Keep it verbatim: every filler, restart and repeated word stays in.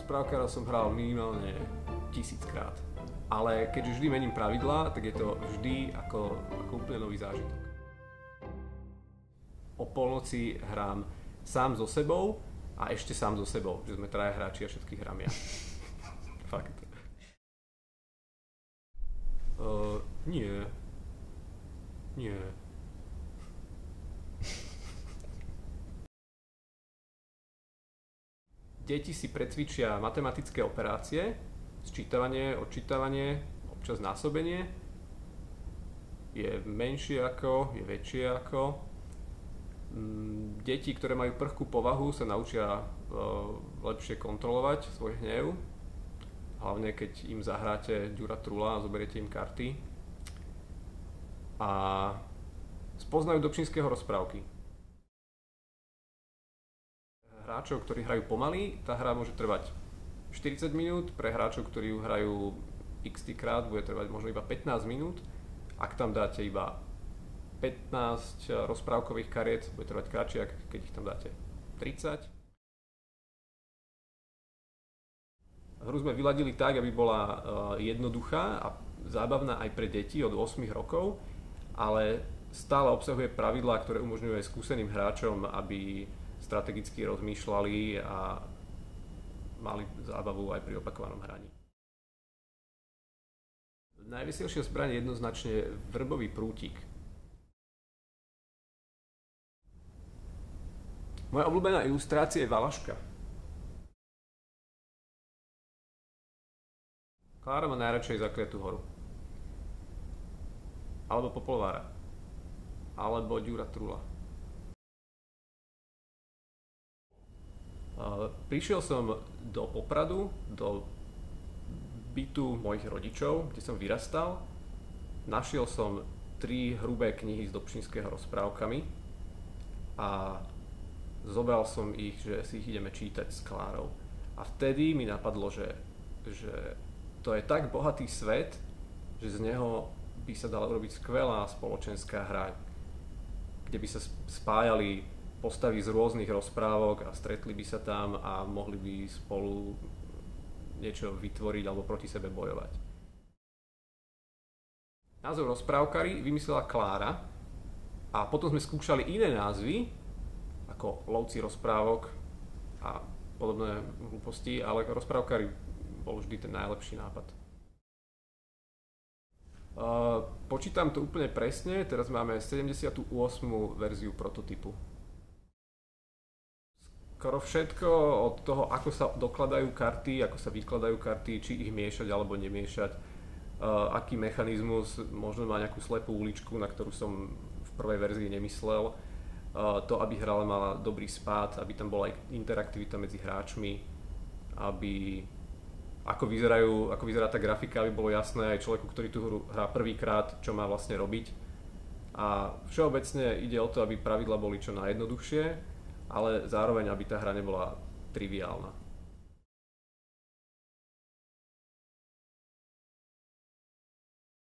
rozprávkara som hral minimálne tisíckrát. Ale keďže vždy mením pravidlá, tak je to vždy ako, ako úplne nový zážitok. O polnoci hrám sám so sebou a ešte sám so sebou, že sme traja hráči a všetkých hrám ja. Fakt. Uh, nie. Nie. Deti si precvičia matematické operácie, sčítavanie, odčítavanie, občas násobenie. Je menšie ako, je väčšie ako. Deti, ktoré majú prchkú povahu, sa naučia uh, lepšie kontrolovať svoj hnev. Hlavne keď im zahráte Ďura Trula a zoberiete im karty. A spoznajú do čínskeho rozprávky. Hráčov, ktorí hrajú pomaly, tá hra môže trvať štyridsať minút, pre hráčov, ktorí ju hrajú x krát, bude trvať možno iba pätnásť minút. Ak tam dáte iba pätnásť rozprávkových kariet, bude trvať kratšie, keď ich tam dáte tridsať. Hru sme vyladili tak, aby bola jednoduchá a zábavná aj pre deti od ôsmich rokov, ale stále obsahuje pravidlá, ktoré umožňujú aj skúseným hráčom, aby strategicky rozmýšľali a mali zábavu aj pri opakovanom hraní. Najveselšia zbraň je jednoznačne vrbový prútik. Moja obľúbená ilustrácia je Valaška. Klára má najradšej Zakliatú horu. Alebo Popolvára. Alebo Ďura Trula. Uh, prišiel som do Popradu, do bytu mojich rodičov, kde som vyrastal. Našiel som tri hrubé knihy s Dobšinského rozprávkami a zobral som ich, že si ich ideme čítať s Klárou. A vtedy mi napadlo, že, že to je tak bohatý svet, že z neho by sa dala urobiť skvelá spoločenská hra, kde by sa spájali postavy z rôznych rozprávok a stretli by sa tam a mohli by spolu niečo vytvoriť alebo proti sebe bojovať. Názov rozprávkari vymyslela Klára a potom sme skúšali iné názvy ako Lovci rozprávok a podobné hlúposti, ale rozprávkari bol vždy ten najlepší nápad. Uh, počítam to úplne presne, teraz máme sedemdesiatu ôsmu verziu prototypu. Skoro všetko od toho, ako sa dokladajú karty, ako sa vykladajú karty, či ich miešať alebo nemiešať, uh, aký mechanizmus, možno má nejakú slepú uličku, na ktorú som v prvej verzii nemyslel, uh, to, aby hra mala dobrý spád, aby tam bola aj interaktivita medzi hráčmi, aby ako, vyzerajú, ako vyzerá tá grafika, aby bolo jasné aj človeku, ktorý tú hru hrá prvýkrát, čo má vlastne robiť. A všeobecne ide o to, aby pravidlá boli čo najjednoduchšie, ale zároveň, aby tá hra nebola triviálna.